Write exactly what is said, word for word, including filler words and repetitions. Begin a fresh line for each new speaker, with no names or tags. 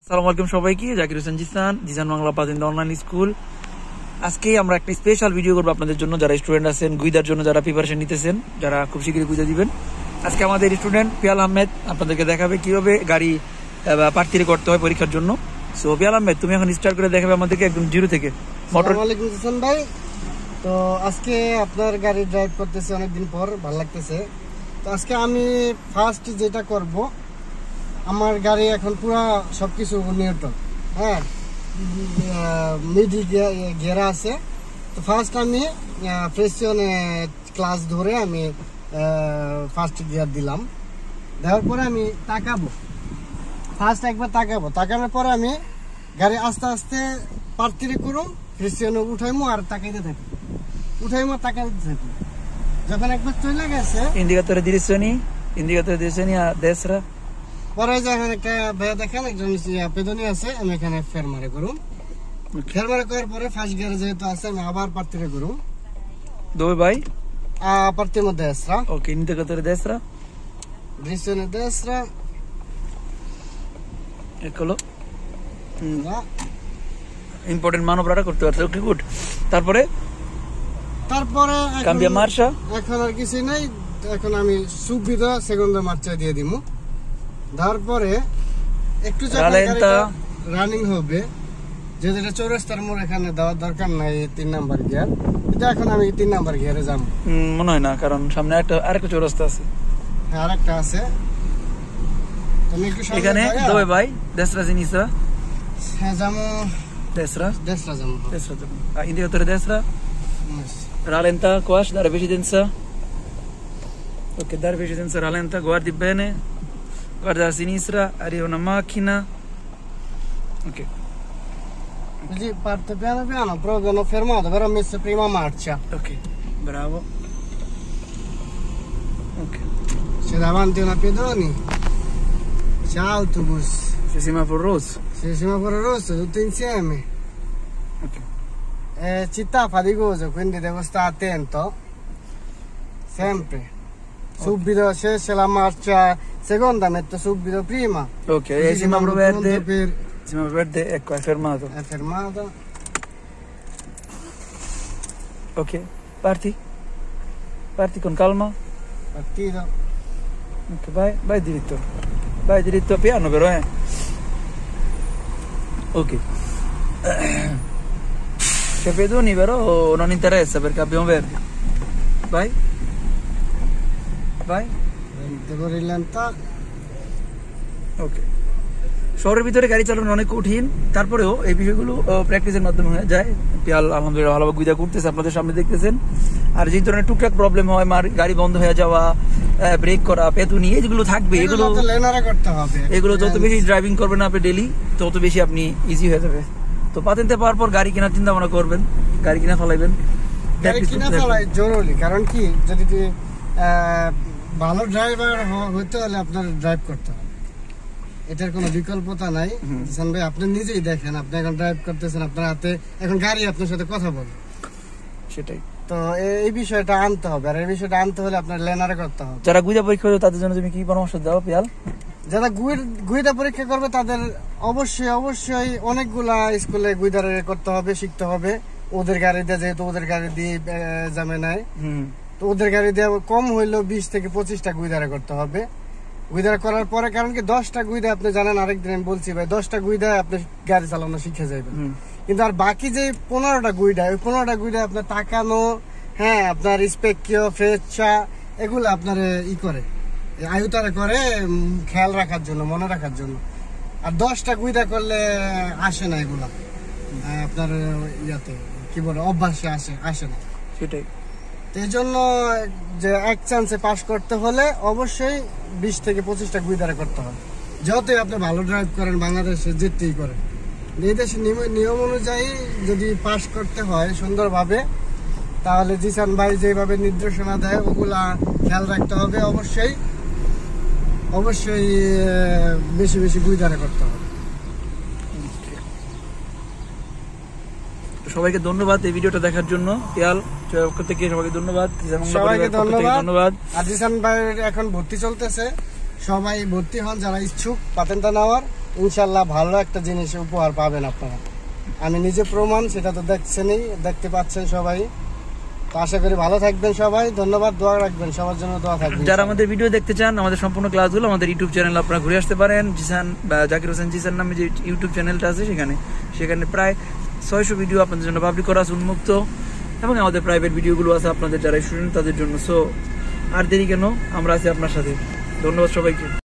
আসসালামু আলাইকুম সবাইকে, জাকির হোসেন জিসান, জিসান বাংলা পাতেন্দা অনলাইন স্কুল। আজকে আমরা একটা স্পেশাল ভিডিও করবো আপনাদের জন্য, যারা স্টুডেন্ট আছেন গুইদার জন্য, যারা প্রিপারেশন নিতেছেন, যারা খুব শীঘ্রই গুইদা দিবেন। আজকে আমাদের স্টুডেন্ট পিয়াল আহমেদ আপনাদেরকে দেখাবে কিভাবে গাড়ি প্রার্থী করতে হয় পরীক্ষার জন্য। সো পিয়াল আহমেদ, তুমি এখন স্টার্ট করে দেখাবে আমাদেরকে একদম জিরো থেকে।
আসসালামু আলাইকুম জিসান ভাই। তো আজকে আপনার গাড়ি ড্রাইভ করতেছে অনেকদিন পর, ভালো লাগতেছে। তো আজকে আমি ফার্স্ট যেটা করব, আমার গাড়ি এখন পুরো সবকিছু নিউট্রাল, হ্যাঁ, মিডল গিয়ার আছে। তো ফার্স্ট আমি প্রেসিয়ন ক্লাস ধরে আমি ফার্স্ট গিয়ার দিলাম। দেওয়ার পরে আমি তাকাবো, ফার্স্ট একবার তাকাবো, তাকানোর পরে আমি গাড়ি আস্তে আস্তে পার্থিরে করুম, প্রেসিয়নে উঠাইমু আর তাকাইতে থাকি, উঠাইমু আর তাকাইতে থাকি। যখন একবার চলে গেছে
ইন্ডিকেটরে দিরেছনি, ইন্ডিকেটরে দিরেছনি আর দেশরা
পরে যে এখানে একটা ভাই দেখেন একজন পেদনি আছে, আমি এখানে ফের মারে করুম। ফের মারে করার পরে ফার্স্ট গিয়ারে যেহেতু আছে আমি আবার পার্থিরে করুম।
দোবে ভাই
পার্থির মধ্যে এসরা,
ওকে, ইন্ডিকেটরে দেশরা
প্রেসিয়নে দেশরা
এগুলো ইম্পর্টেন্ট মানবরাটা করতে পারছে। Okay, good. তারপরে
তারপরে
কাম্বিয়া মার্শা,
এখন আর কিছু নাই, এখন আমি সুবিধা সেকেন্ড মার্চা দিয়ে দিমু। তারপরে একটু রানিং হবে, যেহেতু এটা চৌরাস্তার মোড়, এখানে দেওয়ার দরকার নাই তিন নাম্বার গিয়ার, এটা এখন আমি তিন নাম্বার গিয়ারে যাবো
মনে হয় না, কারণ সামনে একটা আরেকটা চৌরাস্তা আছে।
হ্যাঁ, আরেকটা আছে।
এখানে দোবে ভাই দেশরা জিনিসরা,
হ্যাঁ যাবো
destra
destra যাবো
destra যাবো indicatore destra, rallenta qua, dare precedenza, ok, dare precedenza, rallenta, guardi bene, guarda a sinistra, arriva una macchina, ok,
così parte piano piano, proprio non fermato, però ho messo prima marcia,
ok, bravo, ok,
c'è davanti una pedoni, c'è autobus,
c'è semaforo rosso,
c'è semaforo rosso, tutto insieme.
ok,
è città faticosa, quindi devo stare attento sempre. Okay. Subito se c'è la marcia seconda metto subito prima,
ok, e semaforo verde per... semaforo verde, ecco, è fermato,
è fermato,
ok, parti parti con calma,
partito,
ok, vai vai diritto, vai diritto, piano però, eh, ok. C'è pedoni però non interessa perché abbiamo verde, vai vai,
devo rallentare,
ok. শহরের ভিতরে গাড়ি চালানো অনেক কঠিন, তারপরেও এই বিষয়গুলো প্র্যাকটিসের মাধ্যমে হয়ে যায়। পিয়াল আলহামদুলিল্লাহ ভালোভাবে গুইদা করতেছে, আপনাদের সামনে দেখতেছেন। আর যে ধরনের টুকটাক প্রবলেম হয়, মার গাড়ি বন্ধ হয়ে যাওয়া, ব্রেক করা, পেতুনি, এগুলো থাকবে, এগুলো
করতে হবে।
এগুলো যত বেশি ড্রাইভিং করবেন আপনি ডেলি, তত বেশি আপনি ইজি হয়ে যাবে। তো পাতেন্তে পাওয়ার পর গাড়ি কেনার চিন্তা ভাবনা করবেন, গাড়ি কিনা ফেলাইবেন,
গাড়ি কিনা ফেলাই জরুরি। কারণ কি, যদি ভালো ড্রাইভার হতে হলে আপনার ড্রাইভ করতে হবে, এটার কোনো বিকল্পতা নাই। জিসান ভাই আপনি নিজেই দেখেন, আপনি এখন ড্রাইভ করতেছেন, আপনার হাতে এখন গাড়ি আপনার সাথে কথা বলে,
সেটাই।
তো এই বিষয়টা আনতে হবে, আর এই বিষয়টা আনতে হলে আপনার লেনারে করতে হবে।
যারা গুইদা পরীক্ষা করবে তাদের জন্য তুমি কি পরামর্শ দাও পিয়াল?
যারা গুইদা পরীক্ষা করবে তাদের অবশ্যই অবশ্যই অনেকগুলা স্কুলে গুইদারে করতে হবে, শিখতে হবে। ওদের গাড়ি দিয়ে, যেহেতু ওদের গাড়ি দিয়ে জামে নেয়, তো ওদের গাড়ি দিয়ে কম হইলেও বিশ থেকে পঁচিশটা গুইদারে করতে হবে। গুইদারা করার পরে, কারণ কি দশটা গুইদা আপনি জানেন, আরেকদিন আমি বলছি ভাই, দশটা গুইদা আপনি গাড়ি চালানো শিখে যাবেন। কিন্তু আর বাকি যে পনেরোটা গুইডা, ওই পনেরোটা গুইডা আপনার তাকানো, হ্যাঁ, আপনার স্পেকিও ফ্রেচা, এগুলো আপনার ই করে আয়ুতারা করে খেয়াল রাখার জন্য, মনে রাখার জন্য। আর দশটা গুইদা করলে আসে না এগুলা, আপনার ইয়াতে কি বলে অভ্যাসে আসে আসে না,
সেটাই।
এই জন্য যে এক চান্সে পাস করতে হলে অবশ্যই বিশ থেকে পঁচিশটা গুইদারা করতে হবে। যতই আপনি ভালো ড্রাইভ করেন বাংলাদেশে, যেতেই করেন, এই দেশের নিয়ম অনুযায়ী যদি পাস করতে হয় সুন্দরভাবে, তাহলে জিসান ভাই যেভাবে নির্দেশনা দেয় ওগুলা খেয়াল রাখতে হবে। অবশ্যই অবশ্যই বেশি বেশি গুইদারা করতে হবে।
সবাইকে ধন্যবাদ এই ভিডিওটা দেখার জন্য। পিয়াল থেকে সবাইকে ধন্যবাদ,
সবাইকে ধন্যবাদ। আর জিসান ভাই এখন ভর্তি চলতেছে, সবাই ভর্তি হন যারা ইচ্ছুক পাতেন্টা নেওয়ার। ইনশাল্লাহ ভালো একটা জিনিস উপহার পাবেন আপনারা। আমি নিজে প্রমাণ, সেটা তো দেখছেনই, দেখতে পাচ্ছেন সবাই। তো আশা করি ভালো থাকবেন সবাই। ধন্যবাদ, দোয়া রাখবেন, সবার জন্য দোয়া থাকবে।
যারা আমাদের ভিডিও দেখতে চান, আমাদের সম্পূর্ণ ক্লাসগুলো আমাদের ইউটিউব চ্যানেলে আপনারা ঘুরে আসতে পারেন। জিসান বা জাকির হোসেন জিসান নামে যে ইউটিউব চ্যানেলটা আছে সেখানে সেখানে প্রায় ছয়শো ভিডিও আপনাদের জন্য পাবলিক করা আছে, উন্মুক্ত, এবং আমাদের প্রাইভেট ভিডিওগুলো আছে আপনাদের যারা স্টুডেন্ট তাদের জন্য। সো আর দেরি কেন, আমরা আছি আপনার সাথে। ধন্যবাদ সবাইকে।